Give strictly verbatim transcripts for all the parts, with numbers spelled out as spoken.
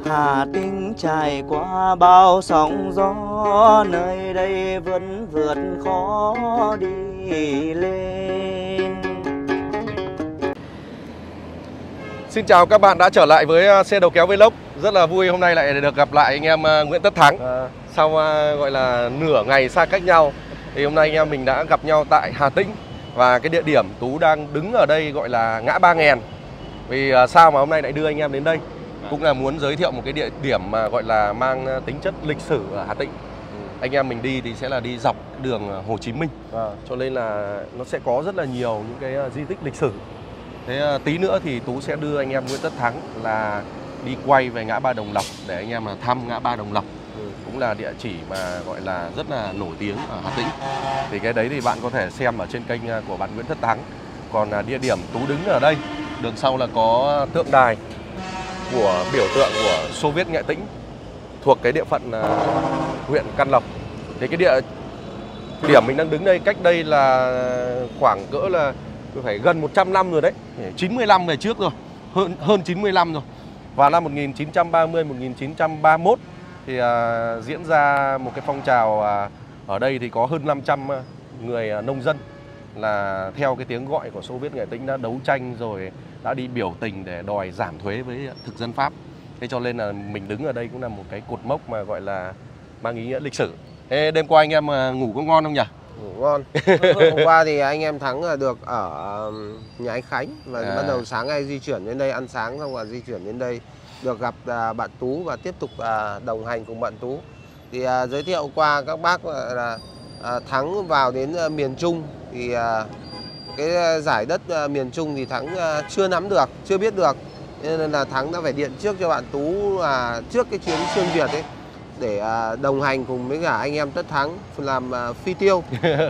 Hà Tĩnh trải qua bao sóng gió, nơi đây vẫn vượt khó đi lên. Xin chào các bạn đã trở lại với xe đầu kéo Vlog. Rất là vui hôm nay lại được gặp lại anh em Nguyễn Tất Thắng. à. Sau gọi là nửa ngày xa cách nhau thì hôm nay anh em mình đã gặp nhau tại Hà Tĩnh. Và cái địa điểm Tú đang đứng ở đây gọi là ngã ba Nghèn. Vì sao mà hôm nay lại đưa anh em đến đây? Cũng là muốn giới thiệu một cái địa điểm mà gọi là mang tính chất lịch sử ở Hà Tĩnh. ừ. Anh em mình đi thì sẽ là đi dọc đường Hồ Chí Minh. à. Cho nên là nó sẽ có rất là nhiều những cái di tích lịch sử. Thế tí nữa thì Tú sẽ đưa anh em Nguyễn Tất Thắng là đi quay về ngã ba Đồng Lộc để anh em là thăm ngã ba Đồng Lộc. ừ. Cũng là địa chỉ mà gọi là rất là nổi tiếng ở Hà Tĩnh. Thì cái đấy thì bạn có thể xem ở trên kênh của bạn Nguyễn Tất Thắng. Còn địa điểm Tú đứng ở đây, đường sau là có tượng đài của biểu tượng của Xô Viết Nghệ Tĩnh thuộc cái địa phận uh, huyện Căn Lộc. Thì cái địa điểm mình đang đứng đây cách đây là khoảng cỡ là phải gần một trăm năm rồi đấy, chín mươi năm về trước rồi, hơn hơn chín mươi năm rồi. Và năm một nghìn chín trăm ba mươi, một nghìn chín trăm ba mươi mốt thì uh, diễn ra một cái phong trào uh, ở đây thì có hơn năm trăm người uh, nông dân là theo cái tiếng gọi của Xô Viết Nghệ Tĩnh đã đấu tranh rồi đã đi biểu tình để đòi giảm thuế với thực dân Pháp. Thế cho nên là mình đứng ở đây cũng là một cái cột mốc mà gọi là mang ý nghĩa lịch sử. Ê, đêm qua anh em ngủ có ngon không nhỉ? Ngủ ngon. Hôm qua thì anh em Thắng được ở nhà anh Khánh và à. bắt đầu sáng nay di chuyển đến đây ăn sáng, xong rồi di chuyển đến đây được gặp bạn Tú và tiếp tục đồng hành cùng bạn Tú. Thì giới thiệu qua các bác là Thắng vào đến miền Trung thì cái giải đất miền Trung thì Thắng chưa nắm được, chưa biết được, nên là Thắng đã phải điện trước cho bạn Tú là trước cái chuyến xuyên Việt ấy để đồng hành cùng với cả anh em Tất Thắng làm phi tiêu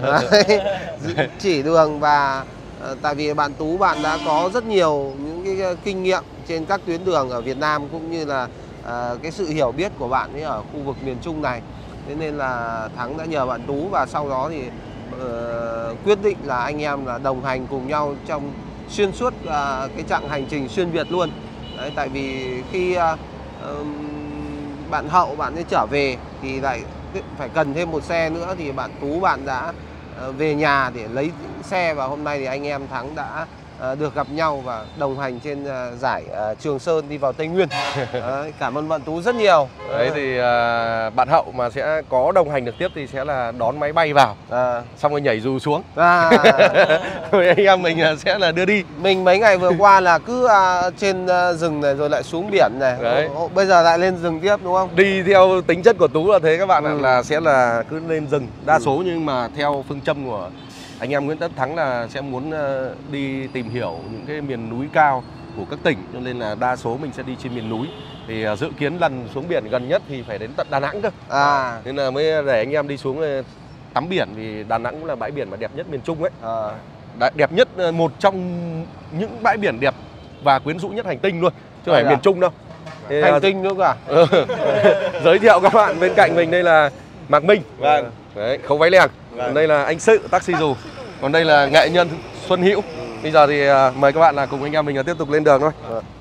chỉ đường. Và tại vì bạn Tú bạn đã có rất nhiều những cái kinh nghiệm trên các tuyến đường ở Việt Nam cũng như là cái sự hiểu biết của bạn ấy ở khu vực miền Trung này, thế nên là Thắng đã nhờ bạn Tú và sau đó thì uh, quyết định là anh em là đồng hành cùng nhau trong xuyên suốt uh, cái chặng hành trình xuyên Việt luôn. Đấy, tại vì khi uh, uh, bạn Hậu bạn ấy trở về thì lại phải cần thêm một xe nữa, thì bạn Tú bạn đã uh, về nhà để lấy xe, và hôm nay thì anh em Thắng đã uh, được gặp nhau và đồng hành trên uh, giải uh, Trường Sơn đi vào Tây Nguyên. Đấy, cảm ơn bạn Tú rất nhiều. Đấy thì uh, bạn Hậu mà sẽ có đồng hành được tiếp thì sẽ là đón máy bay vào, à. xong rồi nhảy dù xuống, à. rồi anh em mình sẽ là đưa đi. Mình mấy ngày vừa qua là cứ uh, trên uh, rừng này rồi lại xuống biển này. Đấy. Ô, bây giờ lại lên rừng tiếp đúng không? Đi theo tính chất của Tú là thế các bạn ạ, ừ. là sẽ là cứ lên rừng đa ừ. số, nhưng mà theo phương châm của anh em Nguyễn Tất Thắng là sẽ muốn đi tìm hiểu những cái miền núi cao của các tỉnh, cho nên là đa số mình sẽ đi trên miền núi. Thì dự kiến lần xuống biển gần nhất thì phải đến tận Đà Nẵng cơ, à. nên là mới để anh em đi xuống tắm biển, vì Đà Nẵng cũng là bãi biển mà đẹp nhất miền Trung ấy, à. đẹp nhất, một trong những bãi biển đẹp và quyến rũ nhất hành tinh luôn, chứ không phải à. miền Trung đâu. Thì hành tinh nữa cả. Giới thiệu các bạn, bên cạnh mình đây là Mạc Minh, vâng. Đấy, Khấu Váy Lèng. Còn đây là anh Sự taxi dù. Còn đây là nghệ nhân Xuân Hữu. Bây giờ thì uh, mời các bạn là cùng anh em mình là tiếp tục lên đường thôi.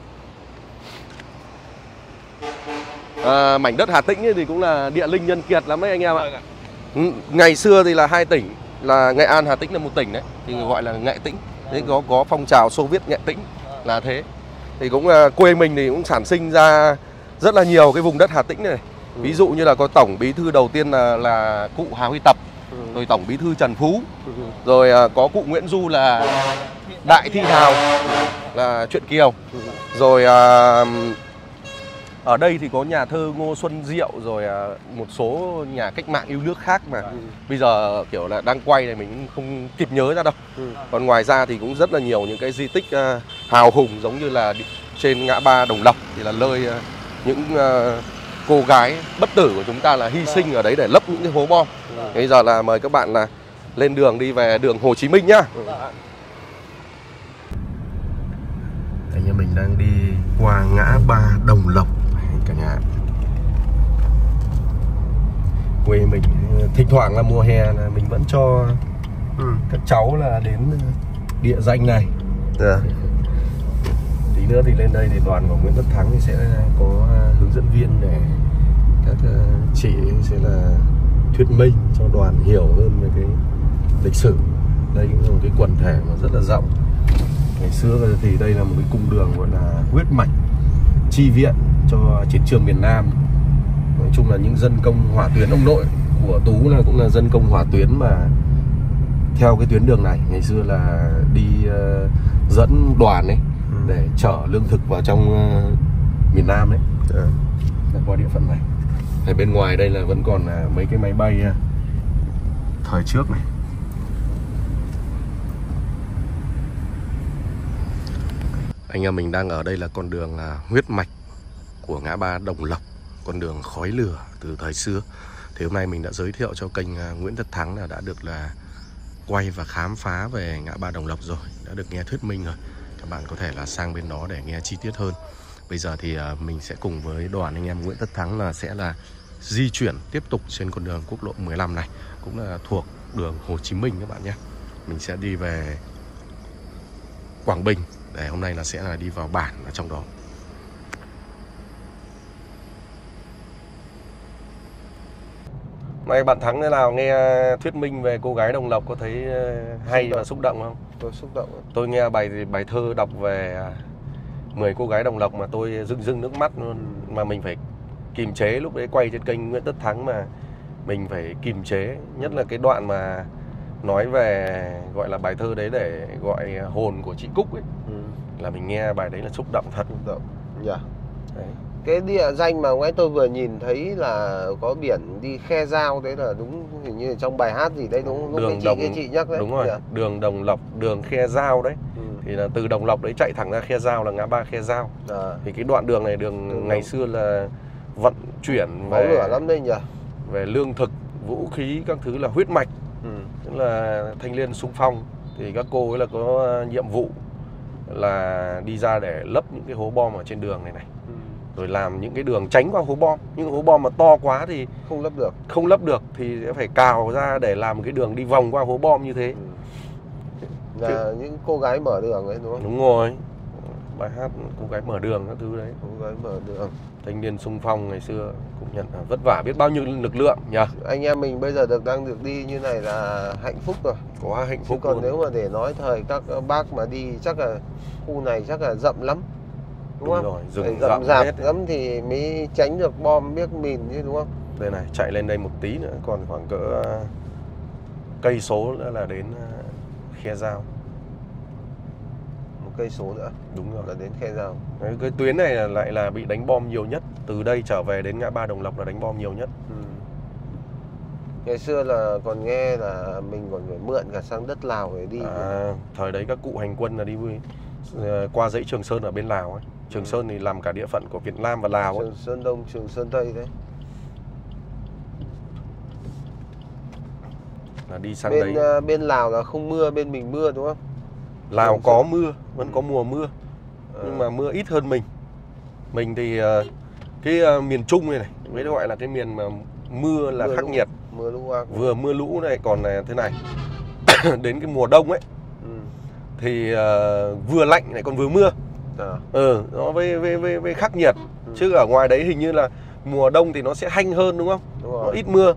À, mảnh đất Hà Tĩnh thì cũng là địa linh nhân kiệt lắm đấy anh em ạ. Ngày xưa thì là hai tỉnh, là Nghệ An, Hà Tĩnh là một tỉnh đấy, thì gọi là Nghệ Tĩnh. Đấy, có có phong trào Xô Viết Nghệ Tĩnh là thế. Thì cũng uh, quê mình thì cũng sản sinh ra rất là nhiều cái vùng đất Hà Tĩnh này. Ví dụ như là có tổng bí thư đầu tiên là, là cụ Hà Huy Tập, ừ. rồi tổng bí thư Trần Phú, ừ. rồi à, có cụ Nguyễn Du là Đại Thi Hào là truyện Kiều, ừ. rồi à, ở đây thì có nhà thơ Ngô Xuân Diệu, rồi à, một số nhà cách mạng yêu nước khác mà ừ. bây giờ kiểu là đang quay này mình không kịp nhớ ra đâu. ừ. Còn ngoài ra thì cũng rất là nhiều những cái di tích à, hào hùng, giống như là trên ngã ba Đồng Lộc thì là nơi à, những à, cô gái bất tử của chúng ta là hy sinh ở đấy để lấp những cái hố bom. ừ. Bây giờ là mời các bạn là lên đường đi về đường Hồ Chí Minh nhá. ừ. Anh em mình đang đi qua ngã ba Đồng Lộc cả nhà. Quê mình thỉnh thoảng là mùa hè là mình vẫn cho ừ. các cháu là đến địa danh này. yeah. Tí nữa thì lên đây thì đoàn của Nguyễn Tất Thắng thì sẽ có hướng dẫn viên để các chị sẽ là thuyết minh cho đoàn hiểu hơn về cái lịch sử. Đây cũng là một cái quần thể mà rất là rộng. Ngày xưa thì đây là một cái cung đường gọi là huyết mạch chi viện cho chiến trường miền Nam. Nói chung là những dân công hỏa tuyến, ông nội của Tú là cũng là dân công hỏa tuyến mà theo cái tuyến đường này. Ngày xưa là đi uh, dẫn đoàn ấy để chở lương thực vào trong uh, miền Nam đấy, à, là qua địa phận này. Ở bên ngoài đây là vẫn còn uh, mấy cái máy bay uh, thời trước này. Anh em mình đang ở đây là con đường uh, huyết mạch của ngã ba Đồng Lộc, con đường khói lửa từ thời xưa. Thì hôm nay mình đã giới thiệu cho kênh uh, Nguyễn Tất Thắng là đã được là quay và khám phá về ngã ba Đồng Lộc rồi, đã được nghe thuyết minh rồi. Các bạn có thể là sang bên đó để nghe chi tiết hơn. Bây giờ thì uh, mình sẽ cùng với đoàn anh em Nguyễn Tất Thắng là sẽ là di chuyển tiếp tục trên con đường quốc lộ mười lăm này, cũng là thuộc đường Hồ Chí Minh các bạn nhé. Mình sẽ đi về Quảng Bình để hôm nay là sẽ là đi vào bản ở trong đó. Này bạn Thắng thế nào, nghe thuyết minh về cô gái Đồng Lộc có thấy hay và xúc động không? Tôi xúc động. Tôi nghe bài bài thơ đọc về mười cô gái Đồng Lộc mà tôi rưng rưng nước mắt luôn, mà mình phải kìm chế. Lúc đấy quay trên kênh Nguyễn Tất Thắng mà mình phải kìm chế, nhất là cái đoạn mà nói về gọi là bài thơ đấy để gọi hồn của chị Cúc ấy, ừ. là mình nghe bài đấy là xúc động thật. Xúc động. Dạ. Đấy. Cái địa danh mà ngay tôi vừa nhìn thấy là có biển đi Khe Dao, đấy là đúng, hình như trong bài hát gì đấy đúng, đúng đường cái chị, đồng, cái chị nhắc đấy. Đúng rồi, dạ. Đường Đồng Lộc, đường Khe Dao đấy. Ừ. Thì là từ Đồng Lộc đấy chạy thẳng ra Khe Dao là ngã ba Khe Dao. À. Thì cái đoạn đường này đường, đường ngày đồng. xưa là vận chuyển về lửa lắm đây nhỉ. Về lương thực, vũ khí các thứ là huyết mạch. Ừ. Tức là thanh niên xung phong thì các cô ấy là có nhiệm vụ là đi ra để lấp những cái hố bom ở trên đường này này. Ừ. Rồi làm những cái đường tránh qua hố bom. Nhưng hố bom mà to quá thì không lấp được. Không lấp được thì sẽ phải cào ra để làm một cái đường đi vòng qua hố bom như thế. Ừ. Là Chứ... những cô gái mở đường ấy đúng không? Đúng rồi. Bài hát cô gái mở đường các thứ đấy. Cô gái mở đường. Thanh niên xung phong ngày xưa cũng nhận vất vả biết bao nhiêu lực lượng nhỉ. Anh em mình bây giờ được đang được đi như này là hạnh phúc rồi. Quá hạnh phúc. Chứ còn luôn. Nếu mà để nói thời các bác mà đi chắc là khu này chắc là rậm lắm. Đúng, đúng không? Rồi, rừng rậm rậm rạp hết lắm thì mới tránh được bom biết mìn chứ đúng không? Đây này, chạy lên đây một tí nữa còn khoảng cỡ cây số nữa là đến Khe Dao. Một cây số nữa. Đúng rồi, là đến Khe Dao. Đấy, cái tuyến này là lại là bị đánh bom nhiều nhất. Từ đây trở về đến ngã ba Đồng Lộc là đánh bom nhiều nhất. Ừ. Ngày xưa là còn nghe là mình còn phải mượn cả sang đất Lào để đi. À, thời đấy các cụ hành quân là đi qua dãy Trường Sơn ở bên Lào ấy. Trường ừ. Sơn thì làm cả địa phận của Việt Nam và Lào ấy. Trường Sơn Đông, Trường Sơn Tây đấy. Là đi sang bên, đấy. Uh, bên Lào là không mưa, bên mình mưa đúng không? Lào Trường có Sơn. mưa, vẫn có mùa mưa. À. Nhưng mà mưa ít hơn mình. Mình thì uh, cái uh, miền Trung này này, mới gọi là cái miền mà mưa là mưa khắc lũ. nghiệt. Mưa lũ ác. Vừa mưa lũ này còn này, thế này. Đến cái mùa đông ấy. Ừ. Thì uh, vừa lạnh này còn vừa mưa. À. Ừ, nó với, với, với, với khắc nghiệt. Ừ. Chứ ở ngoài đấy hình như là mùa đông thì nó sẽ hanh hơn đúng không? Đúng rồi. Nó ít mưa.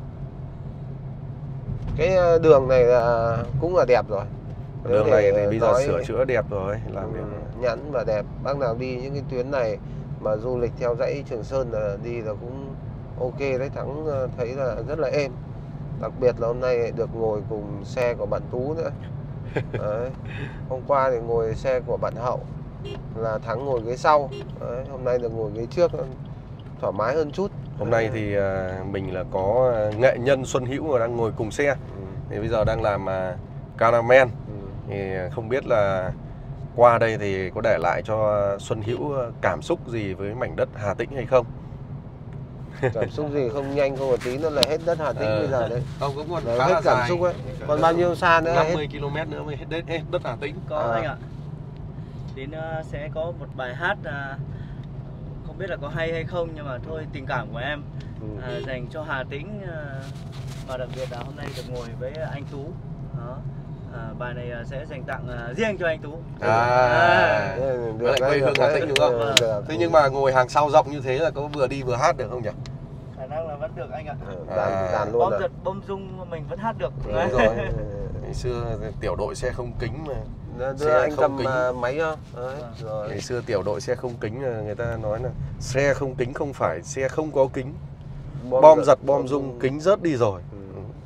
Cái đường này là cũng là đẹp rồi. Đường này thì bây giờ sửa chữa đẹp rồi, làm ừ, đẹp. Nhẵn và đẹp. Bác nào đi những cái tuyến này mà du lịch theo dãy Trường Sơn là đi là cũng ok đấy. Thắng thấy là rất là êm. Đặc biệt là hôm nay được ngồi cùng xe của bạn Tú nữa. Đấy. Hôm qua thì ngồi xe của bạn Hậu, là Thắng ngồi ghế sau. Đấy. Hôm nay được ngồi ghế trước, thoải mái hơn chút. Hôm nay thì mình là có nghệ nhân Xuân Hữu đang ngồi cùng xe. Ừ. Thì bây giờ đang làm Caramel. Ừ. Thì không biết là qua đây thì có để lại cho Xuân Hữu cảm xúc gì với mảnh đất Hà Tĩnh hay không? Cảm xúc gì không, nhanh không một tí nữa là hết đất Hà Tĩnh. ờ. Bây giờ đấy. Không, cũng còn đấy, khá hết là cảm dài. xúc ấy. Còn bao nhiêu xa nữa? năm mươi ki lô mét nữa mới hết đất, hết đất Hà Tĩnh. Có à. anh ạ. Đến uh, sẽ có một bài hát uh, không biết là có hay hay không, nhưng mà thôi tình cảm của em ừ. uh, dành cho Hà Tĩnh, uh, và đặc biệt là hôm nay được ngồi với anh Tú. Đó. À, bài này sẽ dành tặng uh, riêng cho anh Tú. À, à. Với lại quê hương Hà Tĩnh đúng không? Được, được. Thế nhưng mà ngồi hàng sau rộng như thế là có vừa đi vừa hát được không nhỉ? Khả năng là vẫn được anh ạ. Đàn, À. đàn luôn Bom rồi. giật bom rung mình vẫn hát được. Đúng rồi. Ngày xưa tiểu đội xe không kính mà. Đưa Xe anh không cầm kính. uh, máy không? Đấy, rồi. Ngày xưa tiểu đội xe không kính là người ta nói là xe không kính không phải xe không có kính. Bom, bom giật bom rung kính rớt đi rồi. Ừ.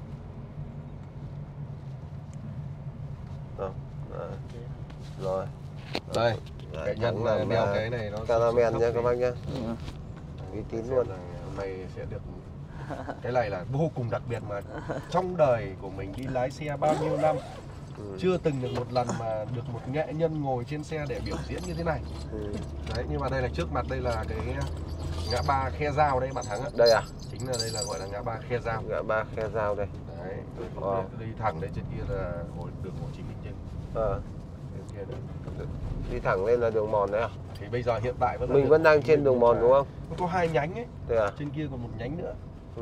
Rồi. Rồi. Đây, Đấy, nghệ nhân thắng là làm, đeo à, cái này nó Caramel thấp nha thì các bác nhá. Uy tín luôn. là hôm nay sẽ được cái này là vô cùng đặc biệt mà trong đời của mình đi lái xe bao nhiêu năm Ừ. chưa từng được một lần mà được một nghệ nhân ngồi trên xe để biểu diễn như thế này. Ừ. Đấy, nhưng mà đây là trước mặt đây là cái ngã ba Khe Dao đây bạn Thắng ạ. Đây à? Chính là đây là gọi là ngã ba Khe Dao. Ngã ba Khe Dao đây. Đấy, Wow. đi thẳng đây, trên kia là Hồ- đường Hồ Chí Minh trên Ờ. trên kia đấy. Đi thẳng lên là đường mòn đấy à? Thì bây giờ hiện tại vẫn là Mình đường vẫn Hồ đang Chí trên Minh, đường mòn nhưng đúng mà không? nó có hai nhánh ấy, Đây à? trên kia còn một nhánh nữa. Ừ.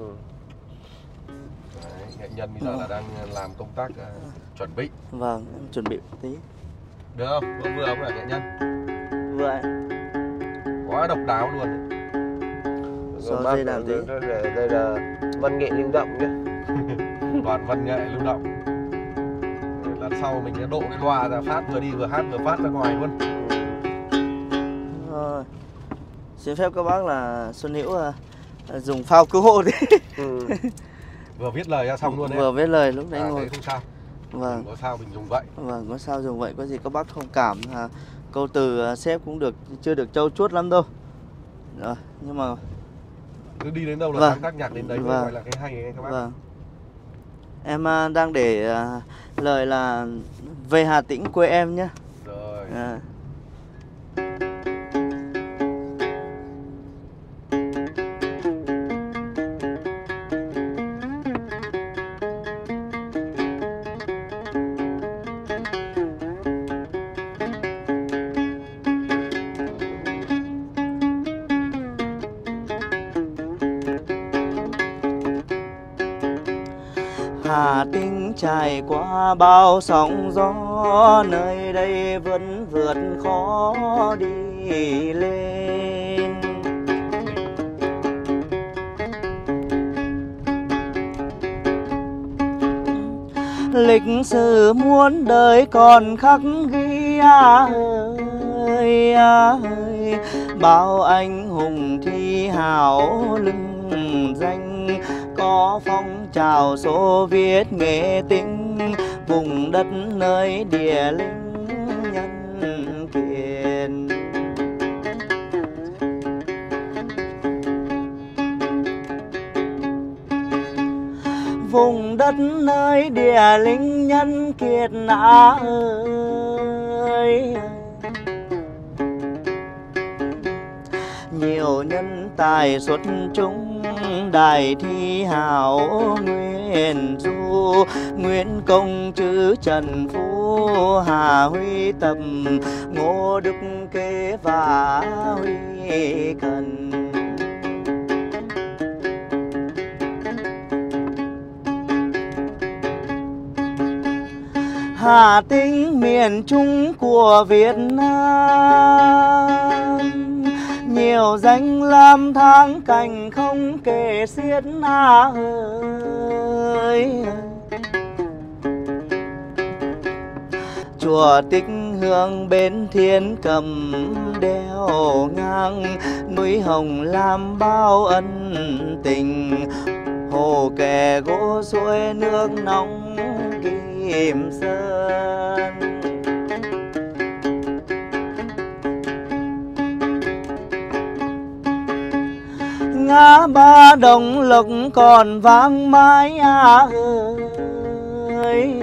Đấy, nghệ nhân bây giờ là đang làm công tác uh, chuẩn bị. Vâng, em chuẩn bị một tí. Được không? Vừa vừa không là nghệ nhân? Vừa anh. Quá độc đáo luôn. So Bác, dây đàn tí. đây, đây, đây là văn nghệ lưu động nhé. Đoàn văn nghệ lưu động. Lần sau mình sẽ độ cái loa ra phát, vừa đi vừa hát vừa phát ra ngoài luôn. Rồi. Xin phép các bác là Xuân Hữu uh, dùng phao cứu hộ đi. Ừ. Vừa viết lời ra xong luôn đấy. Vừa viết lời lúc đấy À, ngồi. thế không sao. Vâng. Có sao mình dùng vậy. Vâng, có sao dùng vậy, có gì các bác thông cảm. À, câu từ uh, sếp cũng được chưa được trau chuốt lắm đâu. Rồi, nhưng mà Cứ đi đến đâu là Vâng. sáng tác nhạc đến đấy mới Vâng. gọi là cái hay ấy các bác. vâng. Em uh, đang để uh, lời là về Hà Tĩnh quê em nhé. Rồi. À. Hà Tĩnh trải qua bao sóng gió, nơi đây vẫn vượt khó đi lên. Lịch sử muôn đời còn khắc ghi à ơi, à ơi. Bao anh hùng thi hào lừng danh, có phong trào Xô Viết nghệ tĩnh, vùng đất nơi địa linh nhân kiệt. Vùng đất nơi địa linh nhân kiệt à ơi. Nhiều nhân tài xuất chúng, đại thi hào Nguyễn Du, Nguyễn Công Trứ, Trần Phú, Hà Huy Tập, Ngô Đức Kế và Huy Cần. Hà Tĩnh miền Trung của Việt Nam, nhiều danh lam thắng cảnh không kể xiết à ơi. Chùa Tích Hương bên Thiên Cầm đeo ngang, núi Hồng Lam bao ân tình, hồ kè gỗ suối nước nóng Kim Sơn. Ngã ba Đồng Lộc còn vang mãi à ơi.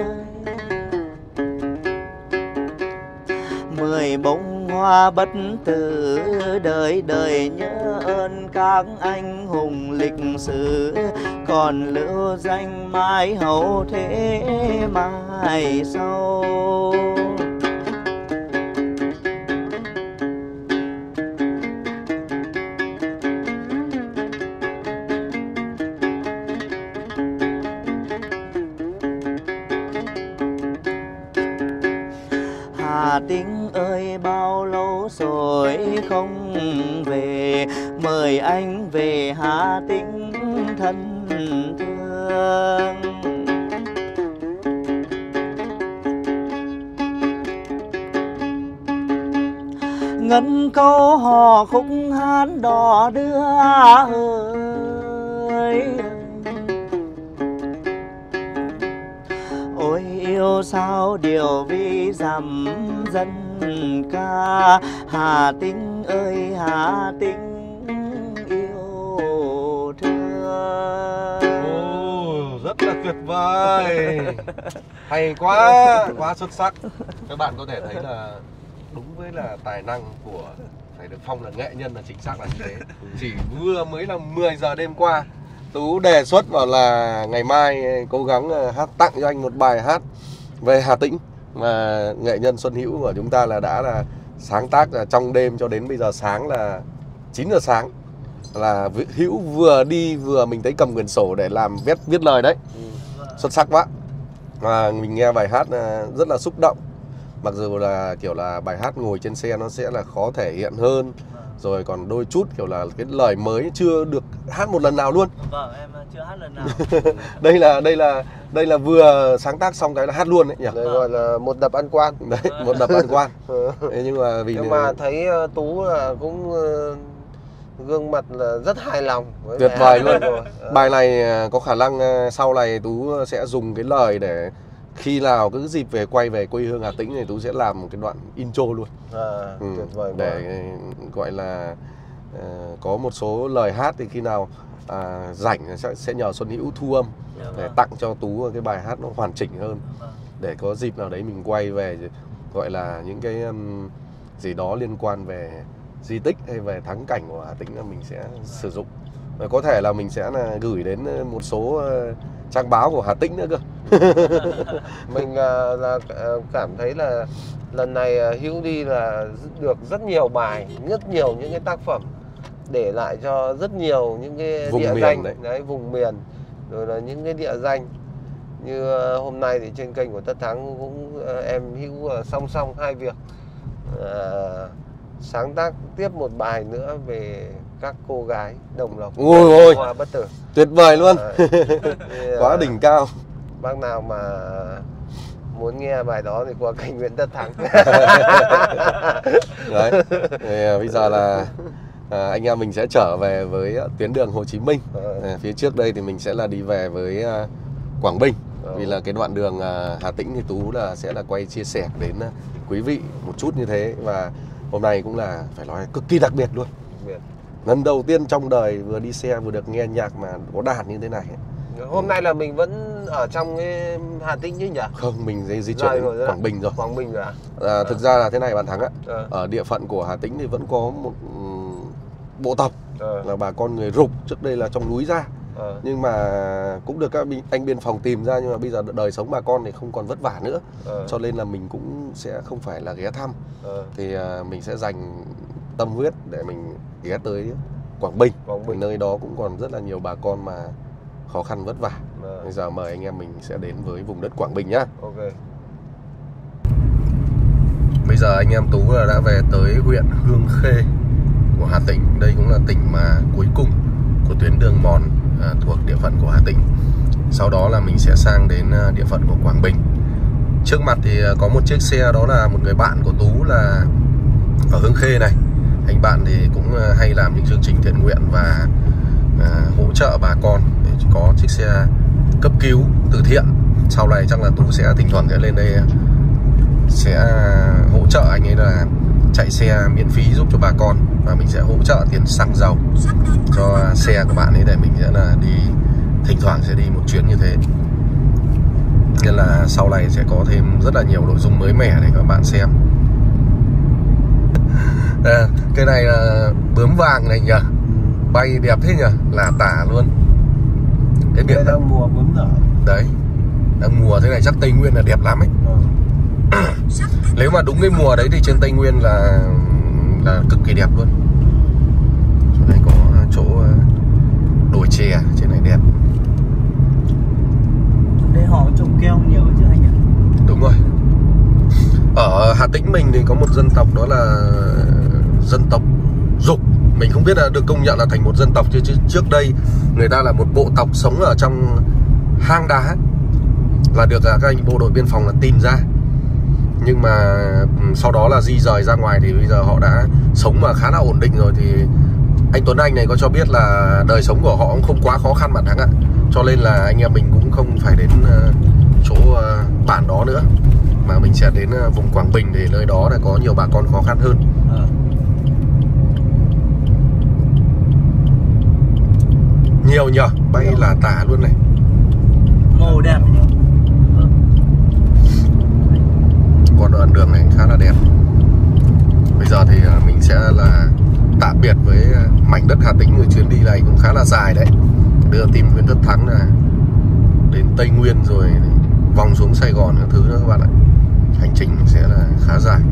Mười bông hoa bất tử, đời đời nhớ ơn các anh hùng lịch sử, còn lưu danh mãi hậu thế mai sau. Hà Tĩnh ơi bao lâu rồi không về, mời anh về Hà Tĩnh thân thương. Ngân câu hò khúc hát đò đưa ơi, ôi yêu sao điều vi dặm dân ca. Hà Tĩnh ơi Hà Tĩnh yêu thương. Ồ, rất là tuyệt vời. Hay quá, quá xuất sắc. Các bạn có thể thấy là đúng với là tài năng của phải được phong là nghệ nhân là chính xác là như thế. Chỉ vừa mới là mười giờ đêm qua, Tú đề xuất bảo là ngày mai cố gắng hát tặng cho anh một bài hát về Hà Tĩnh, mà nghệ nhân Xuân Hữu của chúng ta là đã là sáng tác là trong đêm cho đến bây giờ sáng là chín giờ sáng, là Hữu vừa đi vừa mình thấy cầm quyển sổ để làm viết viết lời đấy. Xuất sắc quá. Và mình nghe bài hát rất là xúc động. Mặc dù là kiểu là bài hát ngồi trên xe nó sẽ là khó thể hiện hơn, rồi còn đôi chút kiểu là cái lời mới chưa được hát một lần nào luôn. Vâng, em chưa hát lần nào. đây là đây là đây là vừa sáng tác xong cái là hát luôn đấy nhỉ. Đây gọi là một đập ăn quan. Đấy, một đập ăn quan. Thế nhưng mà vì nhưng mà thấy Tú là cũng gương mặt là rất hài lòng. Tuyệt vời luôn. Rồi. Bài này có khả năng sau này Tú sẽ dùng cái lời để khi nào cứ dịp về quay về quê hương Hà Tĩnh thì Tú sẽ làm một cái đoạn intro luôn. À, ừ, tuyệt vời. Để gọi là uh, có một số lời hát thì khi nào uh, rảnh sẽ, sẽ nhờ Xuân Hữu thu âm để tặng cho Tú cái bài hát nó hoàn chỉnh hơn, để có dịp nào đấy mình quay về gọi là những cái um, gì đó liên quan về di tích hay về thắng cảnh của Hà Tĩnh là mình sẽ sử dụng. Và có thể là mình sẽ là gửi đến một số uh, trang báo của Hà Tĩnh nữa cơ. Mình uh, là uh, cảm thấy là lần này uh, Hữu đi là được rất nhiều bài, rất nhiều những cái tác phẩm để lại cho rất nhiều những cái vùng địa miền danh đấy. đấy, vùng miền, rồi là những cái địa danh như uh, hôm nay thì trên kênh của Tất Thắng cũng uh, em Hữu uh, song song hai việc, uh, sáng tác tiếp một bài nữa về các cô gái Đồng Lộc, ôi ôi Hoa Bất Tử. Tuyệt vời luôn. À, thì, quá đỉnh cao. Bác nào mà muốn nghe bài đó thì qua kênh Nguyễn Tất Thắng. Đấy. Thì bây giờ là à, anh em mình sẽ trở về với tuyến đường Hồ Chí Minh. À, phía trước đây thì mình sẽ là đi về với à, Quảng Bình. Ừ. Vì là cái đoạn đường à, Hà Tĩnh thì Tú là sẽ là quay chia sẻ đến à, quý vị một chút như thế. Và hôm nay cũng là phải nói cực kỳ đặc biệt luôn. Biệt. Lần đầu tiên trong đời vừa đi xe vừa được nghe nhạc mà có đàn như thế này. Hôm nay là mình vẫn ở trong cái Hà Tĩnh chứ nhỉ? Không, mình di, di chuyển đến Quảng Bình rồi. Quảng Bình rồi à? À, thực ra là thế này bạn Thắng ạ. À. Ở địa phận của Hà Tĩnh thì vẫn có một um, bộ tộc à. là bà con người Rục, trước đây là trong núi ra. À. Nhưng mà cũng được các anh biên phòng tìm ra, nhưng mà bây giờ đời sống bà con thì không còn vất vả nữa. À. Cho nên là mình cũng sẽ không phải là ghé thăm. À. Thì uh, mình sẽ dành tâm huyết để mình ghé tới Quảng Bình. Quảng Bình. Nơi đó cũng còn rất là nhiều bà con mà khó khăn vất vả. À. Bây giờ mời anh em mình sẽ đến với vùng đất Quảng Bình nhá. Ok. Bây giờ anh em Tú đã về tới huyện Hương Khê của Hà Tĩnh. Đây cũng là tỉnh mà cuối cùng của tuyến đường mòn à, thuộc địa phận của Hà Tĩnh. Sau đó là mình sẽ sang đến địa phận của Quảng Bình. Trước mặt thì có một chiếc xe, đó là một người bạn của Tú là ở Hương Khê này. Anh bạn thì cũng hay làm những chương trình thiện nguyện và à, hỗ trợ bà con để có chiếc xe cấp cứu từ thiện. Sau này chắc là Tú sẽ thỉnh thoảng sẽ lên đây sẽ hỗ trợ anh ấy là chạy xe miễn phí giúp cho bà con, và mình sẽ hỗ trợ tiền xăng dầu cho xe của bạn ấy để mình sẽ là đi thỉnh thoảng sẽ đi một chuyến như thế. Nên là sau này sẽ có thêm rất là nhiều nội dung mới mẻ để các bạn xem. À, cái này là bướm vàng này nhỉ, bay đẹp thế nhỉ, là tả luôn. Cái biển đang mùa bướm nở. Đấy, đang mùa thế này chắc Tây Nguyên là đẹp lắm ấy. Ừ. Nếu mà đúng cái mùa đấy thì trên Tây Nguyên là là cực kỳ đẹp luôn. Chỗ này có chỗ đồi chè, trên này đẹp. Đây họ trồng keo nhiều chứ anh nhỉ? Đúng rồi. Ở Hà Tĩnh mình thì có một dân tộc đó là dân tộc Dục. Mình không biết là được công nhận là thành một dân tộc chứ, chứ trước đây người ta là một bộ tộc sống ở trong hang đá và được các anh bộ đội biên phòng là tìm ra. Nhưng mà sau đó là di rời ra ngoài thì bây giờ họ đã sống mà khá là ổn định rồi. Thì anh Tuấn Anh này có cho biết là đời sống của họ cũng không quá khó khăn bạn Thắng ạ. Cho nên là anh em mình cũng không phải đến chỗ bản đó nữa, mà mình sẽ đến vùng Quảng Bình để nơi đó là có nhiều bà con khó khăn hơn. À. Nhiều nhờ, bay là tả luôn này. Màu đẹp nhỉ. Còn đoạn đường này khá là đẹp. Bây giờ thì mình sẽ là tạm biệt với mảnh đất Hà Tĩnh. Rồi chuyến đi này cũng khá là dài đấy, đưa tìm Nguyễn Tất Thắng là đến Tây Nguyên rồi vòng xuống Sài Gòn các thứ nữa các bạn ạ. Hành trình sẽ là khá dài.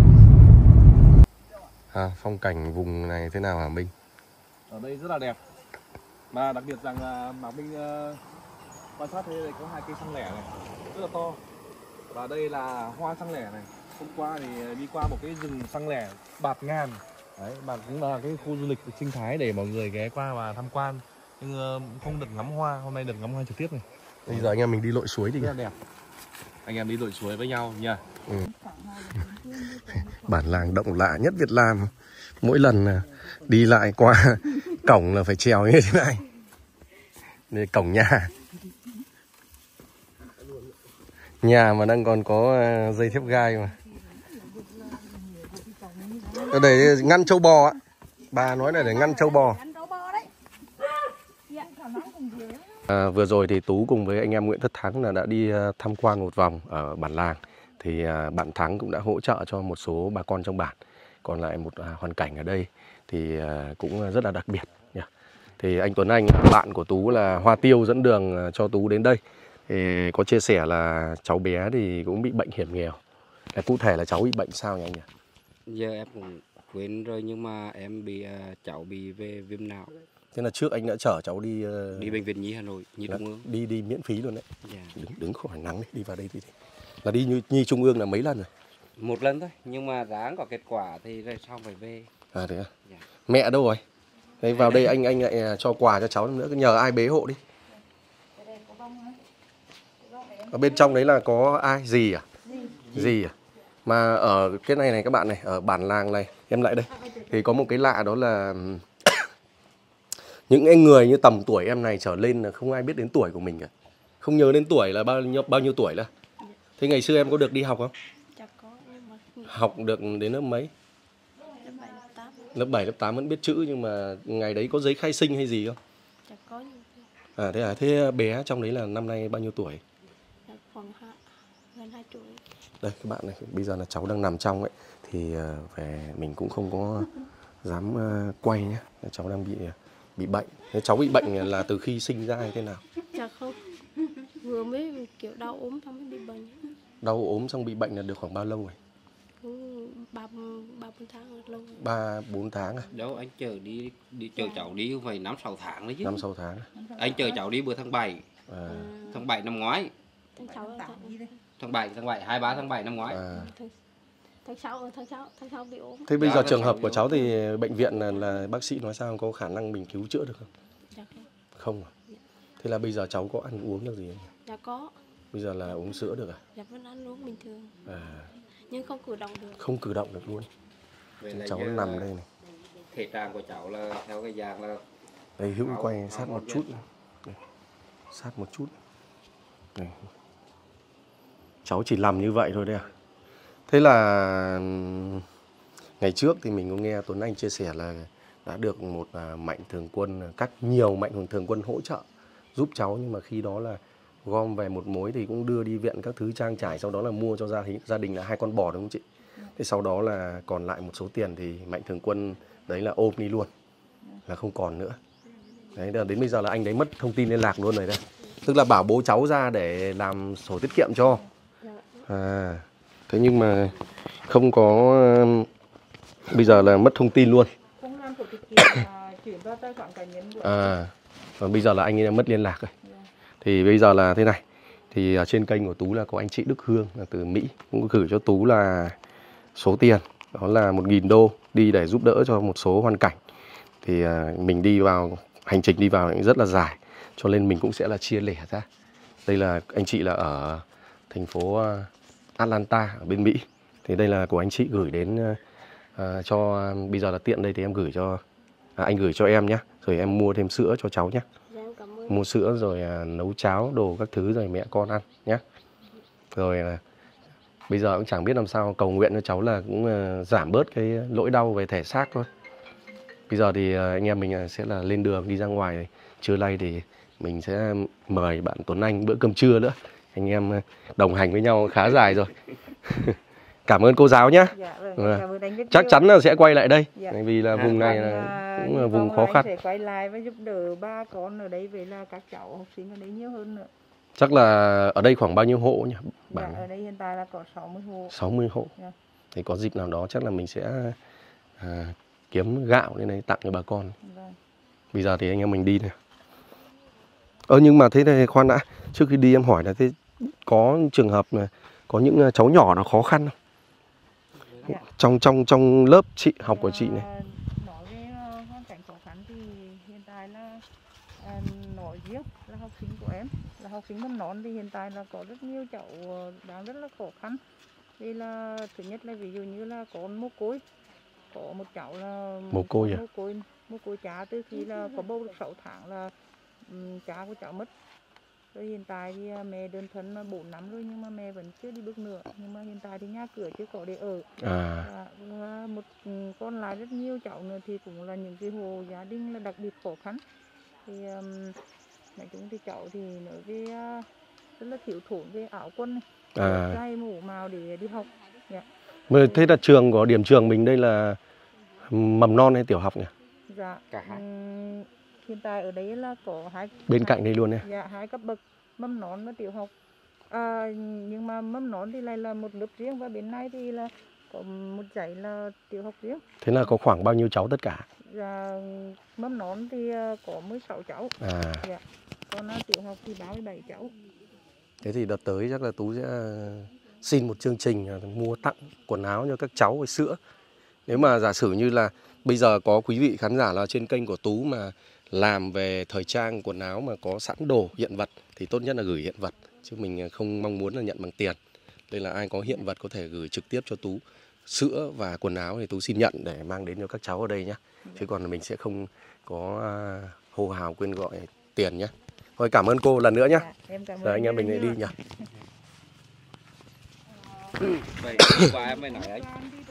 À, phong cảnh vùng này thế nào hả Minh? Ở đây rất là đẹp. Mà đặc biệt rằng là Mạc Minh uh, quan sát thấy đây có hai cây xăng lẻ này rất là to. Và đây là hoa xăng lẻ này. Hôm qua thì đi qua một cái rừng xăng lẻ bạt ngàn. Đấy, mà cũng là cái khu du lịch sinh thái để mọi người ghé qua và tham quan. Nhưng uh, không được ngắm hoa, hôm nay được ngắm hoa trực tiếp này. Bây giờ anh em mình đi lội suối thì rất là đẹp. Anh em đi lội suối với nhau nha. Ừ. Bản làng động lạ nhất Việt Nam. Mỗi lần đi lại qua cổng là phải trèo như thế này. Đây cổng nhà. Nhà mà đang còn có dây thép gai mà. Ở đây ngăn trâu bò á. Bà nói là để ngăn trâu bò. À, vừa rồi thì Tú cùng với anh em Nguyễn Tất Thắng là đã đi tham quan một vòng ở bản làng. Thì à, bạn Thắng cũng đã hỗ trợ cho một số bà con trong bản. Còn lại một à, hoàn cảnh ở đây thì à, cũng rất là đặc biệt nhỉ. Thì anh Tuấn Anh, bạn của Tú là Hoa Tiêu dẫn đường cho Tú đến đây. Thì có chia sẻ là cháu bé thì cũng bị bệnh hiểm nghèo. Là cụ thể là cháu bị bệnh sao nhỉ anh nhỉ? Giờ em cũng quên rồi, nhưng mà em bị uh, cháu bị về viêm não. Thế là trước anh đã chở cháu đi uh... đi bệnh viện Nhi Hà Nội, Nhi Trung ương. Đi đi miễn phí luôn đấy. Dạ. Đứng, đứng khỏi nắng đi, đi vào đây đi. Là đi như Nhi Trung ương là mấy lần rồi? Một lần thôi, nhưng mà ráng có kết quả thì rồi xong phải về. À thế à? Dạ. Mẹ đâu rồi? Đây vào đây anh anh lại cho quà cho cháu nữa, cứ nhờ ai bế hộ đi. Ở bên trong đấy là có ai? Gì à? Gì à? Mà ở cái này này các bạn này, ở bản làng này, em lại đây. Thì có một cái lạ đó là những anh người như tầm tuổi em này trở lên là không ai biết đến tuổi của mình cả. Không nhớ đến tuổi là bao nhiêu bao nhiêu tuổi là. Thế ngày xưa em có được đi học không? Dạ có, nhưng mà... Học được đến lớp mấy? Lớp bảy, lớp tám. Lớp bảy, lớp tám vẫn biết chữ, nhưng mà ngày đấy có giấy khai sinh hay gì không? Dạ có nhưng... À thế à, thế bé trong đấy là năm nay bao nhiêu tuổi? Dạ khoảng hai, gần hai tuổi. Đây các bạn này, bây giờ là cháu đang nằm trong ấy. Thì về mình cũng không có dám quay nhé. Cháu đang bị bị bệnh. Thế cháu bị bệnh là từ khi sinh ra hay thế nào? Dạ không, vừa mới kiểu đau ốm xong mới bị bệnh. Đau ốm xong bị bệnh là được khoảng bao lâu rồi? Ba ba bốn tháng rồi, lâu rồi. Ba bốn tháng à? Đâu anh chờ đi đi chờ cháu đi không phải năm sáu tháng đấy chứ. Năm sáu tháng. Anh chờ cháu đi bữa tháng bảy. À. Tháng bảy năm ngoái. Tháng sáu tháng bảy tháng bảy hai ba tháng bảy năm ngoái. À. Tháng sáu tháng sáu tháng sáu bị ốm. Thế bây giờ trường hợp của cháu thì bệnh viện là, là bác sĩ nói sao, có khả năng mình cứu chữa được không? Dạ không. Không à? Thế là bây giờ cháu có ăn uống được gì không? Dạ có. Bây giờ là uống sữa được à? Dạ vẫn ăn uống bình thường. À. Nhưng không cử động được. Không cử động được luôn. Cháu nằm đây này. Thể trạng của cháu là theo cái dạng là... Đây Hữu quay sát một chút. Đây. Sát một chút. Đây. Cháu chỉ nằm như vậy thôi đây à? Thế là ngày trước thì mình có nghe Tuấn Anh chia sẻ là đã được một mạnh thường quân, các nhiều mạnh thường quân hỗ trợ giúp cháu, nhưng mà khi đó là gom về một mối thì cũng đưa đi viện các thứ trang trải, sau đó là mua cho gia đình, gia đình là hai con bò đúng không chị? Thế sau đó là còn lại một số tiền thì mạnh thường quân đấy là ôm đi luôn, là không còn nữa. Đấy, đến bây giờ là anh đấy mất thông tin liên lạc luôn rồi đây. Tức là bảo bố cháu ra để làm sổ tiết kiệm cho. À, thế nhưng mà không có, bây giờ là mất thông tin luôn. Không làm sổ tiết kiệm mà chuyển vào tài khoản cá nhân của À, và bây giờ là anh ấy đã mất liên lạc rồi. Thì bây giờ là thế này. Thì trên kênh của Tú là có anh chị Đức Hương là từ Mỹ cũng gửi cho Tú là số tiền, đó là một nghìn đô đi để giúp đỡ cho một số hoàn cảnh. Thì mình đi vào, hành trình đi vào rất là dài, cho nên mình cũng sẽ là chia lẻ ra. Đây là anh chị là ở thành phố Atlanta ở bên Mỹ. Thì đây là của anh chị gửi đến uh, cho, bây giờ là tiện đây thì em gửi cho, à, anh gửi cho em nhé. Rồi em mua thêm sữa cho cháu nhé. Mua sữa rồi uh, nấu cháo, đồ các thứ rồi mẹ con ăn nhé. Rồi uh, bây giờ cũng chẳng biết làm sao, cầu nguyện cho cháu là cũng uh, giảm bớt cái nỗi đau về thể xác thôi. Bây giờ thì uh, anh em mình sẽ là lên đường đi ra ngoài. Trưa nay thì mình sẽ mời bạn Tuấn Anh bữa cơm trưa nữa. Anh em đồng hành với nhau khá dài rồi. Cảm ơn cô giáo nhé. Dạ, vâng. Cảm ơn anh Chắc chắn là sẽ quay lại đây. Dạ. Vì là vùng này là cũng là vùng khó khăn. Sẽ quay lại và giúp đỡ ba con ở đây, vậy là các cháu học sinh ở đây nhiều hơn nữa. Chắc là ở đây khoảng bao nhiêu hộ nhỉ? Dạ, ở đây hiện tại là có sáu mươi hộ. sáu mươi hộ. Dạ. Thì có dịp nào đó chắc là mình sẽ à, kiếm gạo lên đây tặng cho bà con. Vâng. Bây giờ thì anh em mình đi này. Ơ nhưng mà thế này khoan đã, trước khi đi em hỏi là thế có trường hợp là có những cháu nhỏ nó khó khăn không? Dạ. Trong trong trong lớp chị học của chị này. À, nói về uh, hoàn cảnh khó khăn thì hiện tại là uh, nói riêng là học sinh của em, là học sinh mầm non thì hiện tại là có rất nhiều cháu đang rất là khó khăn. Vì là thứ nhất là ví dụ như là con mồ côi, có một cháu là mồ côi à? Mồ côi, mồ côi cha từ khi là có bầu được sáu tháng là um, cha của cháu mất. Rồi hiện tại thì mẹ đơn thân bốn năm rồi nhưng mà mẹ vẫn chưa đi bước nữa. Nhưng mà hiện tại thì nhà cửa chưa có để ở. À. Và một con lại rất nhiều cháu nữa thì cũng là những cái hộ gia đình là đặc biệt khó khăn. Thì um, nói chung thì cháu thì nói về uh, rất là thiếu thốn về áo quần này, à. Trai mũ màu để đi học. Dạ. Thế là trường có điểm trường mình đây là mầm non hay tiểu học nhỉ? Dạ. Cả hai. Um, hiện tại ở đấy là có hai bên hai, cạnh đây luôn này. Dạ, hai cấp bậc mầm non và tiểu học. À, nhưng mà mầm non thì lại là một lớp riêng và bên này thì là có một dãy là tiểu học riêng. Thế là có khoảng bao nhiêu cháu tất cả? Dạ, mầm non thì có mười sáu cháu. À. Dạ. Còn tiểu học thì ba mươi bảy cháu. Thế thì đợt tới chắc là Tú sẽ xin một chương trình mua tặng quần áo cho các cháu với sữa. Nếu mà giả sử như là bây giờ có quý vị khán giả là trên kênh của Tú mà làm về thời trang quần áo mà có sẵn đồ hiện vật thì tốt nhất là gửi hiện vật, chứ mình không mong muốn là nhận bằng tiền. Đây là ai có hiện vật có thể gửi trực tiếp cho Tú. Sữa và quần áo thì Tú xin nhận để mang đến cho các cháu ở đây nhé. Chứ còn mình sẽ không có hô hào quyên gọi tiền nhé. Thôi cảm ơn cô lần nữa nhé. Dạ, giờ anh em mình lại đi nhỉ. Vậy qua em mới nói anh.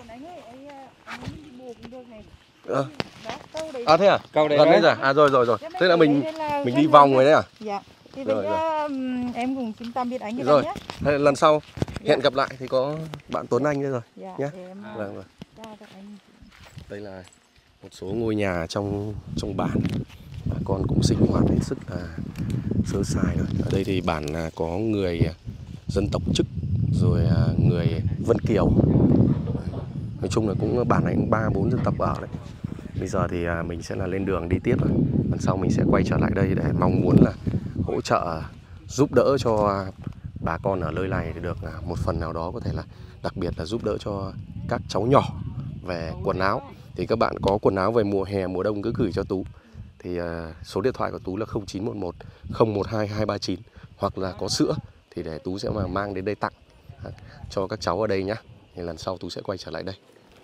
À, à thế à? Câu đấy gần đây rồi. À rồi rồi rồi. Thế là mình mình đi vòng rồi đấy à? Dạ. Thì bây giờ em cũng xin tạm biệt anh rồi. nhé. Thế lần sau hẹn gặp lại thì có bạn Tuấn Anh đây rồi. Dạ, nhé. em Vâng rồi. anh. Đây là một số ngôi nhà trong trong bản. Bà con cũng sinh hoạt hết sức là sơ sài rồi. Ở đây thì bản có người dân tộc Chức rồi người Vân Kiều. Nói chung là cũng bản này cũng ba bốn dân tộc ở đấy. Bây giờ thì mình sẽ là lên đường đi tiếp rồi. Lần sau mình sẽ quay trở lại đây để mong muốn là hỗ trợ giúp đỡ cho bà con ở nơi này thì được một phần nào đó, có thể là đặc biệt là giúp đỡ cho các cháu nhỏ về quần áo. Thì các bạn có quần áo về mùa hè mùa đông cứ gửi cho Tú. Thì số điện thoại của Tú là không chín một một không một hai hai ba chín, hoặc là có sữa thì để Tú sẽ mà mang đến đây tặng cho các cháu ở đây nhé. Thì lần sau Tú sẽ quay trở lại đây.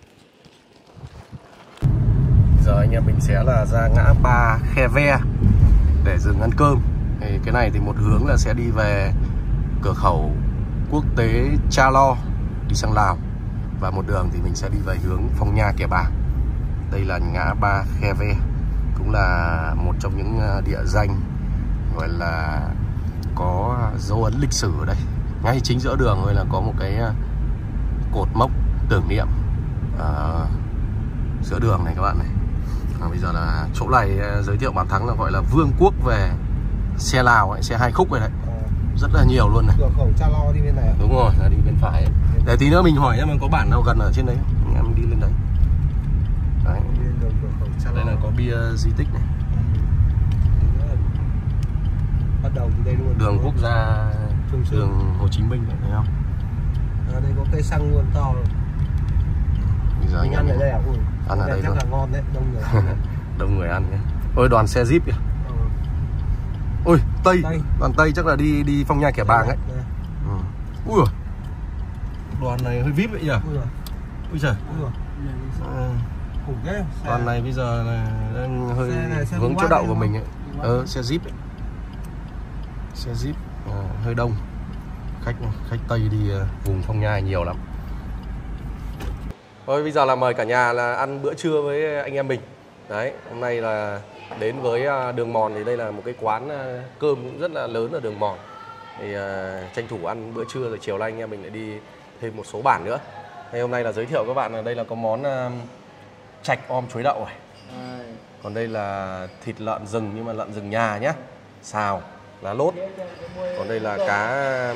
Giờ anh em mình sẽ là ra ngã ba Khe Ve để dừng ăn cơm. Thì cái này thì một hướng là sẽ đi về cửa khẩu quốc tế Cha Lo đi sang Lào, và một đường thì mình sẽ đi về hướng Phong Nha Kẻ Bàng. Đây là ngã ba Khe Ve, cũng là một trong những địa danh gọi là có dấu ấn lịch sử ở đây. Ngay chính giữa đường rồi là có một cái cột mốc tưởng niệm ở giữa đường này các bạn này. À, bây giờ là chỗ này giới thiệu bạn Thắng là gọi là vương quốc về xe Lào ấy, xe hai khúc này đấy. Rất là nhiều luôn này. Cửa khẩu Cha Lo đi bên này à? Đúng rồi, là đi bên phải ấy. Để tí nữa mình hỏi em có bản nào gần ở trên đấy không? Em đi lên đấy. Đấy. Đây là có bia di tích này. Bắt đầu từ đây luôn. Đường quốc gia, đường Hồ Chí Minh này, thấy không? À, đây có cây xăng luôn to rồi. Bây giờ anh em ăn ở đây à? Ui, ăn ở đây chắc luôn. là ngon đấy, đông người ăn đấy. Đông người ăn nhé. Ôi đoàn xe Jeep kìa. Ừ. Ôi Tây. Tây. Đoàn Tây chắc là đi đi Phong Nha Kẻ Bàng ấy. Đây. Ừ. Ui giời. Đoàn này hơi vip vậy nhỉ? Ui giời. Ui giời. Ui giời. Ừ. Khủng ghê. Đoàn này bây giờ là đang hơi Xe này, xe hướng chỗ Volkswagen đậu của đúng mình không? ấy. Ờ, xe Jeep ấy. Xe Jeep à, hơi đông. Khách khách Tây đi vùng Phong Nha nhiều lắm. Thôi bây giờ là mời cả nhà là ăn bữa trưa với anh em mình. Đấy, hôm nay là đến với Đường Mòn thì đây là một cái quán cơm cũng rất là lớn ở Đường Mòn. Thì uh, tranh thủ ăn bữa trưa rồi chiều nay anh em mình lại đi thêm một số bản nữa. Hay hôm nay là giới thiệu các bạn là đây là có món uh, chạch om chuối đậu này. Còn đây là thịt lợn rừng nhưng mà lợn rừng nhà nhá. Xào, lá lốt. Còn đây là cá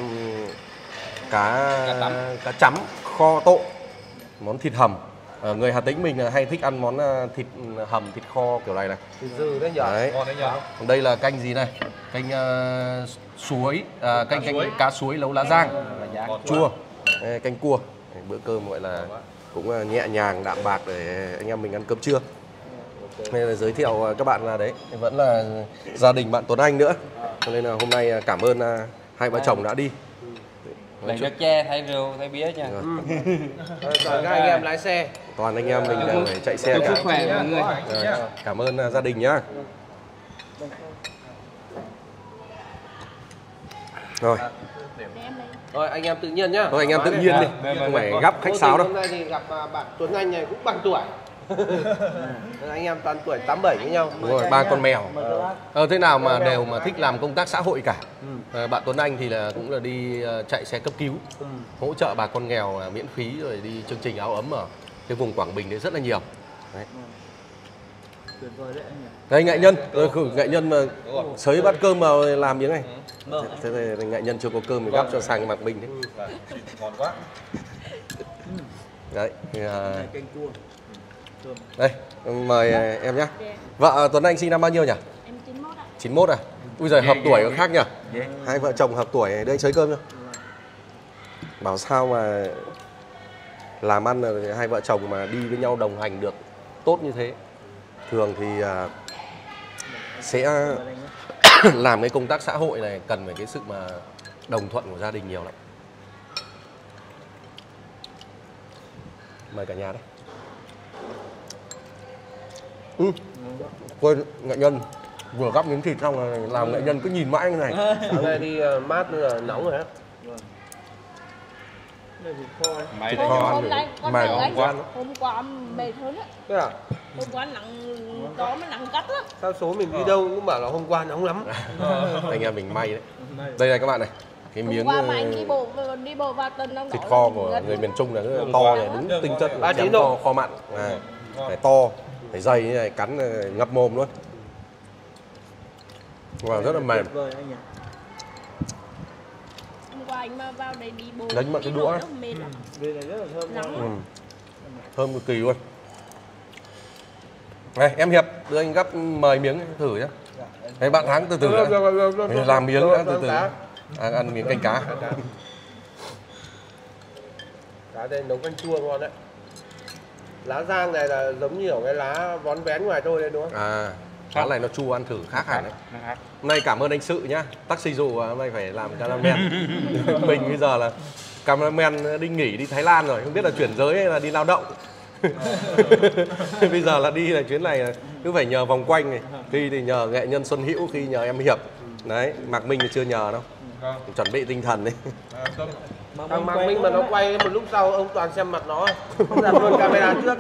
cá cá chấm kho tộ. Món thịt hầm. À, người Hà Tĩnh mình hay thích ăn món thịt hầm, thịt kho kiểu này này. Thịt dư đấy nhỉ? Đấy. Ngon đấy nhỉ? Còn đây là canh gì này? Canh uh, suối, uh, canh canh cá suối nấu lá rang, chua, đây, canh cua. Bữa cơm gọi là cũng nhẹ nhàng đạm bạc để anh em mình ăn cơm trưa. Nên là giới thiệu các bạn là đấy vẫn là gia đình bạn Tuấn Anh nữa. Cho nên là hôm nay cảm ơn hai vợ chồng đã đi. Lấy nước chè thay rượu thay bia nha. Ừ. Toàn các anh em lái xe. Toàn anh em mình đều phải chạy xe cả. Sức khỏe mọi người. Rồi, cảm ơn gia đình nhá. Rồi. Rồi anh em tự nhiên nhá. Thôi anh em tự nhiên đi, không phải gấp khách sáo đâu. Hôm nay thì gặp bạn Tuấn Anh này cũng bằng tuổi. Anh em toàn tuổi tám bảy với nhau. Đúng rồi, ba con mèo. Ờ, thế nào mà đều mà thích làm công tác xã hội cả. À, bạn Tuấn Anh thì là cũng là đi chạy xe cấp cứu, hỗ trợ bà con nghèo miễn phí rồi đi chương trình áo ấm ở cái vùng Quảng Bình đấy rất là nhiều. Đấy. Đây nghệ nhân, rồi nghệ nhân mà sới bát cơm vào làm miếng này. Thế thì nghệ nhân chưa có cơm thì gắp cho sang Mạc Minh đấy. Ngon quá. Đấy. Thì, uh... đây, mời em nhé. Vợ Tuấn Anh sinh năm bao nhiêu nhỉ? Em chín mốt ạ. chín mốt à? Ui giời, hợp tuổi có khác nhỉ? Hai vợ chồng hợp tuổi, đây anh sới cơm chưa? Bảo sao mà làm ăn rồi hai vợ chồng mà đi với nhau đồng hành được tốt như thế. Thường thì uh, sẽ làm cái công tác xã hội này cần phải cái sự mà đồng thuận của gia đình nhiều lắm. Mời cả nhà đấy. Ừ. Quên, nghệ nhân vừa gắp miếng thịt xong rồi làm nghệ nhân cứ nhìn mãi như này. Sáng nay đi mát nữa nóng rồi á. Mày Thịt kho ăn Hôm được. nay con Mà tưởng anh quá. hôm qua mệt hơn á. Thế à? Hôm qua nặng đó mới nặng cắt lắm. Sao số mình đi đâu cũng bảo là hôm qua nóng lắm. Anh em mình may đấy. Đây này các bạn này. Cái Hôm miếng qua mà anh đi bộ đi bộ vào tuần ông thịt đó kho là của ngất người luôn. miền Trung là rất là to này, đúng tinh chất ba chém chín kho, độ. kho mặn. À, phải to, phải dày như này, cắn ngập mồm luôn. Wow, rất là mềm. Hôm qua anh mà vào đây đi bộ. Đánh mất cái đũa ấy. Mệt lắm. Nắng Ừ. lắm. Thơm cực kỳ luôn. Này em Hiệp, đưa anh gắp mời miếng thử nhé. Đấy, bạn Thắng từ từ đã. Làm miếng đã từ từ. À, ăn miếng canh cá. Cá đây nấu canh chua ngon đấy. Lá rang này là giống như ở cái lá vón vén ngoài thôi đấy đúng không? À, cá này nó chua ăn thử khác hẳn đấy. Hôm nay cảm ơn anh Sự nhá. Taxi dù hôm nay phải làm cameraman. Mình bây giờ là cameraman đi nghỉ đi Thái Lan rồi, không biết là chuyển giới hay là đi lao động. Bây giờ là đi là chuyến này là cứ phải nhờ vòng quanh này, khi thì nhờ nghệ nhân Xuân Hữu, khi nhờ em Hiệp. Đấy, Mạc Minh thì chưa nhờ đâu. Chuẩn bị tinh thần đi. Thằng Mạc Minh mà nó quay một lúc sau ông toàn xem mặt nó, không đặt luôn camera trước.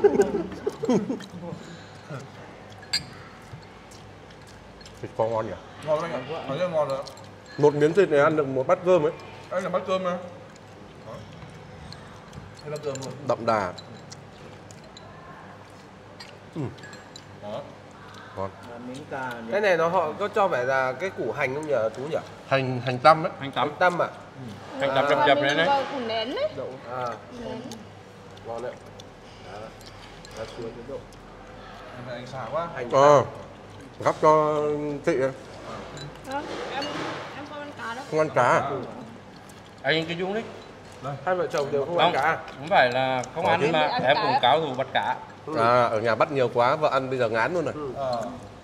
Thịt kho ngon nhỉ? Ngon anh ạ. Nói rất ngon rồi. Một miếng thịt này ăn được một bát cơm ấy. Anh là bát cơm mà. Đây là cơm luôn. Đậm đà. Ừ. Đó. Ngon. Cái này nó họ có cho phải là cái củ hành không nhỉ Tú nhỉ? Hành hành tăm đấy. Hành Hành tắm. tâm à? Hành tắm À, chập chập này đấy. Vào củ nén đấy. À, Nén. ngon đấy. Đó. Đó, chua cái độ. Anh này anh xả quá. Hành Ờ. Gắp cho chị này. Đó, em em có ăn cá đó. Không ăn cá à? Anh cái dung đấy. Hai vợ chồng đều không Không. ăn cá. Không phải là không Có ăn chứ. mà Ăn em cá. cũng cáo thù bắt cá. À, ở nhà bắt nhiều quá, vợ ăn bây giờ ngán luôn rồi. Ờ.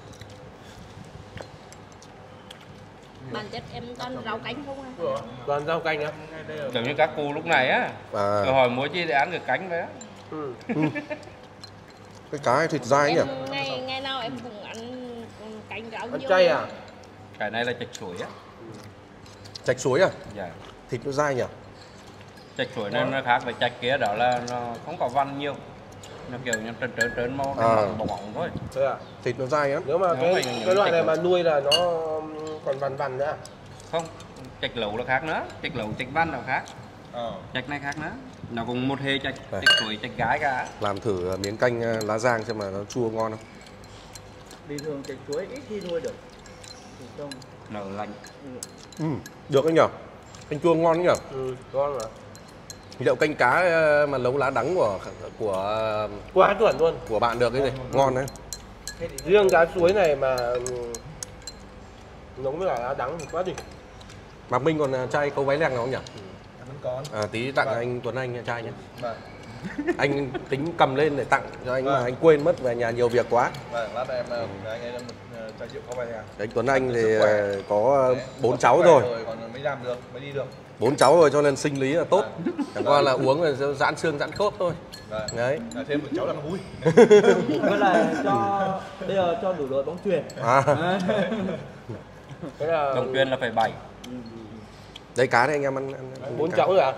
Bản chất em toàn rau canh không à. Toàn rau canh á. Kiểu như các cô lúc này á, À, câu hỏi mua chi để ăn được cánh vậy á. Ừ. cái cá này thịt dai nhỉ? Em ngày ngày nào em cũng ăn canh rau Ăn nhiều. chay à? Cái này là chạch suối á. Chạch suối à? Dạ. Thịt nó dai nhỉ? Chạch suối nên nó khác với chạch kia, đó là nó không có văn nhiều. Nó kiểu như trơn trơn trơn màu À. nó bỏng bỏng thôi. Thế à? Thịt nó dai lắm. Nếu mà Nếu cái mà những cái loại cái này chạch mà nuôi là nó còn vằn vằn nữa. Không, chạch lẩu là khác nữa, chạch lẩu chạch văn là khác. Ờ. Chạch này khác nữa. Nó cũng một hệ chạch, Đây. chạch suối, chạch gái cả. Làm thử miếng canh lá giang xem mà nó chua ngon không? Bình thường chạch chuối ít khi nuôi được. Thì trong Nó lạnh. Ừ, được đấy nhỉ? Canh chua ngon đấy nhỉ? Ừ, ngon mà. Liệu canh cá ờ, mà nấu lá đắng của của Quá chuẩn luôn. của bạn được cái gì? Ngon đấy. Riêng cá suối này mà ừ, nấu với cả lá đắng thì quá đỉnh. Mạc Minh còn ờ, chai câu váy leng nào không nhỉ? Em vẫn còn. À, tí tặng anh Tuấn Anh chai nhé. Vâng. Anh tính cầm lên để tặng cho anh mà Vâng. anh quên mất, về nhà nhiều việc quá. Vâng, lát em ờ, anh ấy một ờ, chai rượu có về nhà. Anh Tuấn Anh thì Sức khỏe. ờ, có Đấy, bốn có cháu sức khỏe rồi, còn mới làm được, mới đi được. bốn cháu rồi cho nên sinh lý là tốt. Chẳng qua là uống là giãn xương giãn khớp thôi. Vâng. Đấy. Là thêm một cháu là nó vui. với lại cho bây giờ cho đủ đội bóng chuyền. À, Thế là Đồng tuyên là phải bảy. đây cá này anh em ăn, ăn, ăn bốn cá. cháu rồi à?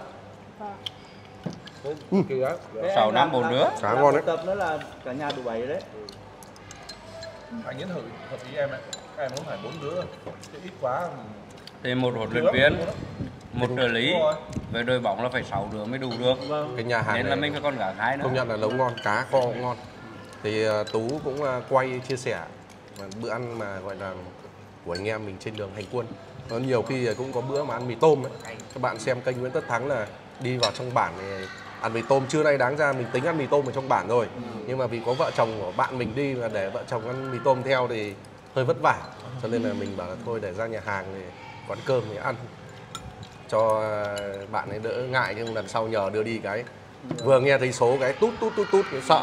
Ừ. Kỳ đó. Sáu năm bốn đứa. Cá ngon đấy. Tập nữa là cả nhà đủ bảy đấy. Anh nhấn hợp hợp ý em ấy. Các em muốn phải bốn đứa, chứ ít quá. Thì một huấn luyện Được, viên, được. một trợ lý, Đúng rồi. về đội bóng là phải sáu đứa mới đủ được. Vâng. Cái nhà hàng Nên là này mình phải còn gả hai nữa. công nhận là nấu ngon, cá kho cũng ngon. Thì ờ, Tú cũng ờ, quay chia sẻ mà bữa ăn mà gọi là của anh em mình trên đường hành quân. Nó nhiều khi cũng có bữa mà ăn mì tôm ấy. Các bạn xem kênh Nguyễn Tất Thắng là đi vào trong bản thì ăn mì tôm, trưa nay đáng ra mình tính ăn mì tôm ở trong bản rồi. Nhưng mà vì có vợ chồng của bạn mình đi mà để vợ chồng ăn mì tôm theo thì hơi vất vả. Cho nên là mình bảo là thôi để ra nhà hàng thì quán cơm thì ăn cho bạn ấy đỡ ngại, nhưng lần sau nhờ đưa đi cái vừa nghe thấy số cái tút tút tút tút sợ.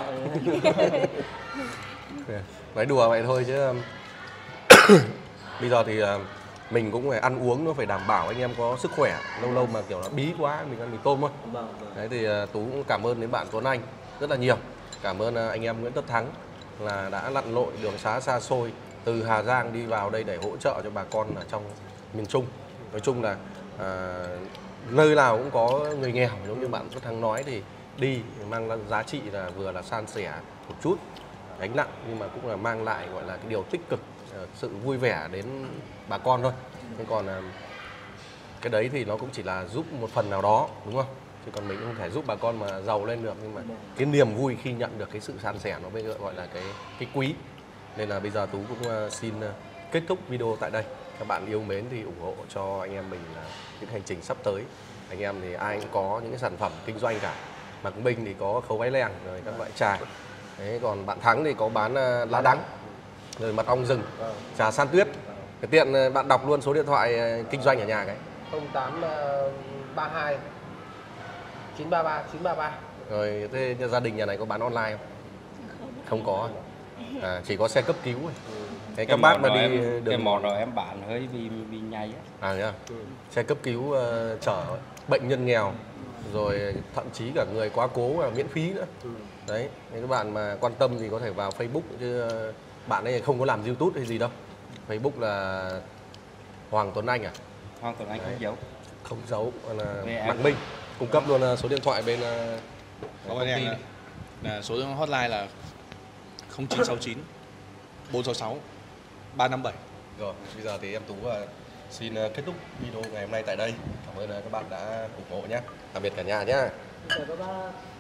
Nói đùa vậy thôi chứ bây giờ thì mình cũng phải ăn uống nó phải đảm bảo anh em có sức khỏe, lâu lâu mà kiểu là bí quá mình ăn mì tôm thôi. Vâng, vâng. Đấy thì Tú cũng cảm ơn đến bạn Tuấn Anh rất là nhiều, cảm ơn anh em Nguyễn Tất Thắng là đã lặn lội đường xá xa xôi từ Hà Giang đi vào đây để hỗ trợ cho bà con ở trong miền Trung. Nói chung là à, nơi nào cũng có người nghèo, giống như bạn Tất Thắng nói thì đi mang lại giá trị là vừa là san sẻ một chút gánh nặng, nhưng mà cũng là mang lại gọi là cái điều tích cực, sự vui vẻ đến bà con thôi. Nhưng còn cái đấy thì nó cũng chỉ là giúp một phần nào đó, đúng không? Chứ còn mình cũng không thể giúp bà con mà giàu lên được, nhưng mà cái niềm vui khi nhận được cái sự san sẻ nó mới gọi là cái cái quý. Nên là bây giờ Tú cũng xin kết thúc video tại đây. Các bạn yêu mến thì ủng hộ cho anh em mình là những hành trình sắp tới. Anh em thì ai cũng có những cái sản phẩm kinh doanh cả. Mạc Minh thì có khấu váy leng rồi các loại trà. Đấy, còn bạn Thắng thì có bán lá đắng, rồi mật ong rừng, trà san tuyết. Cái tiện bạn đọc luôn số điện thoại kinh doanh ở nhà cái. không tám ba hai chín ba ba chín ba ba. Rồi thế gia đình nhà này có bán online không? Không có. À, chỉ có xe cấp cứu thôi. Thế các bác mà đi em, đường cái món đó em bán hơi bị bị nhầy á. À, ừ. Xe cấp cứu uh, chở bệnh nhân nghèo, rồi thậm chí cả người quá cố là miễn phí nữa. Ừ. Đấy, nếu các bạn mà quan tâm thì có thể vào Facebook, chứ uh, bạn ấy không có làm YouTube hay gì đâu. Facebook là Hoàng Tuấn Anh à? Hoàng Tuấn Anh không giấu. Không giấu, là Mạc Mạc Minh. Cung cấp luôn uh, số điện thoại bên uh, công ty. Là số hotline là không chín sáu chín bốn sáu sáu ba năm bảy. Rồi, bây giờ thì em Tú uh, xin uh, kết thúc video ngày hôm nay tại đây. Cảm ơn uh, các bạn đã ủng hộ nhé. Tạm biệt cả nhà nhé. Chào các bác.